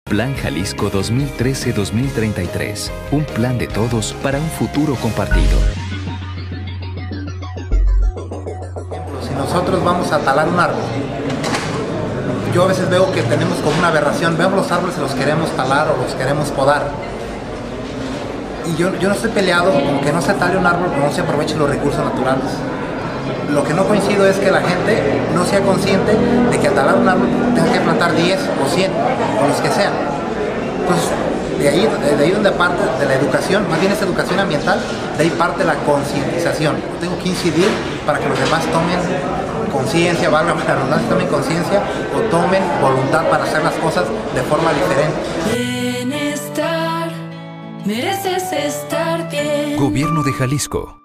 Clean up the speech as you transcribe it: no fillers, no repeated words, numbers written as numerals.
Plan Jalisco 2013-2033. Un plan de todos para un futuro compartido. Si nosotros vamos a talar un árbol, yo a veces veo que tenemos como una aberración, vemos los árboles y los queremos talar o los queremos podar. Y yo no estoy peleado con que no se tale un árbol, pero no se aprovechen los recursos naturales. Lo que no coincido es que la gente no sea consciente de que al talar un árbol tenga que plantar 10 o 100 o los que sean. Entonces, de ahí donde parte de la educación, más bien es educación ambiental, de ahí parte la concientización. Tengo que incidir para que los demás tomen conciencia, valga la redundancia, tomen conciencia o tomen voluntad para hacer las cosas de forma diferente. Bienestar, mereces estar bien. Gobierno de Jalisco.